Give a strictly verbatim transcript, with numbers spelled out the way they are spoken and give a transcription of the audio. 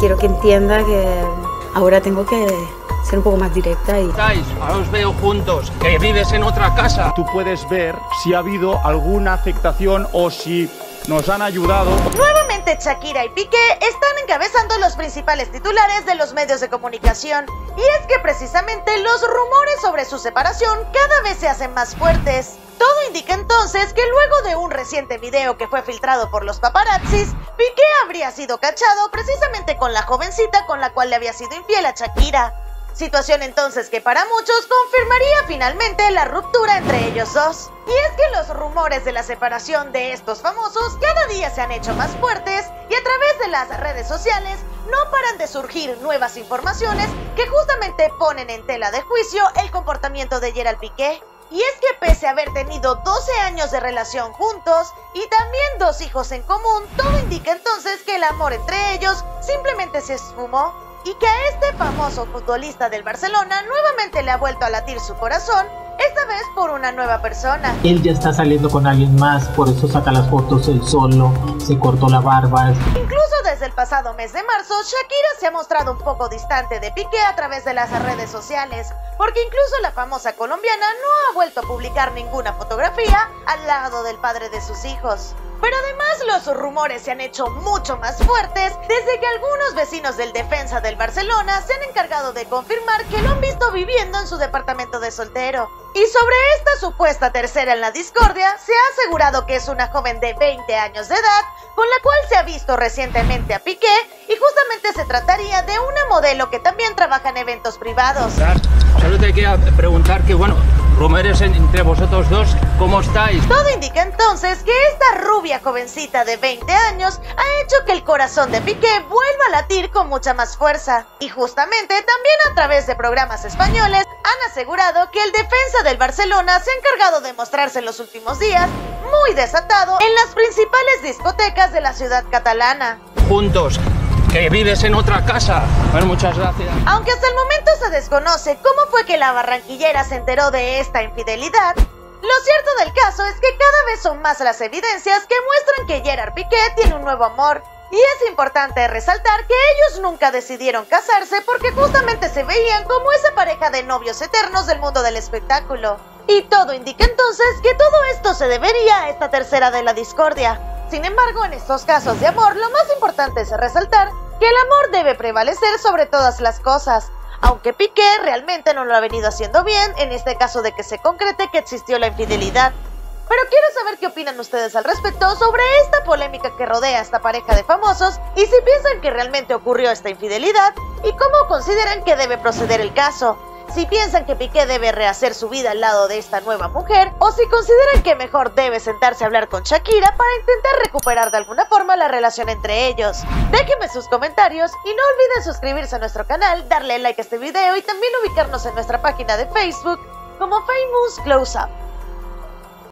quiero que entienda que ahora tengo que ser un poco más directa y... Estáis, ahora os veo juntos, que vives en otra casa. Tú puedes ver si ha habido alguna afectación o si nos han ayudado. Nuevamente Shakira y Piqué están encabezando los principales titulares de los medios de comunicación. Y es que precisamente los rumores sobre su separación cada vez se hacen más fuertes. Todo indica entonces que luego de un reciente video que fue filtrado por los paparazzis, Piqué habría sido cachado precisamente con la jovencita con la cual le había sido infiel a Shakira. Situación entonces que para muchos confirmaría finalmente la ruptura entre ellos dos. Y es que los rumores de la separación de estos famosos cada día se han hecho más fuertes y a través de las redes sociales no paran de surgir nuevas informaciones que justamente ponen en tela de juicio el comportamiento de Gerald Piqué. Y es que pese a haber tenido doce años de relación juntos y también dos hijos en común, todo indica entonces que el amor entre ellos simplemente se esfumó. Y que a este famoso futbolista del Barcelona nuevamente le ha vuelto a latir su corazón, esta vez por una nueva persona. Él ya está saliendo con alguien más, por eso saca las fotos él solo, se cortó la barba. Incluso desde el pasado mes de marzo, Shakira se ha mostrado un poco distante de Piqué a través de las redes sociales, porque incluso la famosa colombiana no ha vuelto a publicar ninguna fotografía al lado del padre de sus hijos. Pero además los rumores se han hecho mucho más fuertes desde que algunos vecinos del defensa del Barcelona se han encargado de confirmar que lo han visto viviendo en su departamento de soltero. Y sobre esta supuesta tercera en la discordia, se ha asegurado que es una joven de veinte años de edad, con la cual se ha visto recientemente a Piqué, y justamente se trataría de una modelo que también trabaja en eventos privados. Solo te quería preguntar que, bueno, rumores entre vosotros dos, ¿cómo estáis? Todo indica entonces que esta rubia jovencita de veinte años ha hecho que el corazón de Piqué vuelva a latir con mucha más fuerza. Y justamente también a través de programas españoles han asegurado que el defensa del Barcelona se ha encargado de mostrarse en los últimos días muy desatado en las principales discotecas de la ciudad catalana. Juntos, que vives en otra casa. Bueno, muchas gracias. Aunque hasta el momento se desconoce cómo fue que la barranquillera se enteró de esta infidelidad, lo cierto del caso es que cada vez son más las evidencias que muestran que Gerard Piqué tiene un nuevo amor. Y es importante resaltar que ellos nunca decidieron casarse porque justamente se veían como esa pareja de novios eternos del mundo del espectáculo. Y todo indica entonces que todo esto se debería a esta tercera de la discordia. Sin embargo, en estos casos de amor, lo más importante es resaltar que el amor debe prevalecer sobre todas las cosas. Aunque Piqué realmente no lo ha venido haciendo bien, en este caso de que se concrete que existió la infidelidad. Pero quiero saber qué opinan ustedes al respecto sobre esta polémica que rodea a esta pareja de famosos y si piensan que realmente ocurrió esta infidelidad y cómo consideran que debe proceder el caso. Si piensan que Piqué debe rehacer su vida al lado de esta nueva mujer o si consideran que mejor debe sentarse a hablar con Shakira para intentar recuperar de alguna forma la relación entre ellos. Déjenme sus comentarios y no olviden suscribirse a nuestro canal, darle like a este video y también ubicarnos en nuestra página de Facebook como Famous Close Up.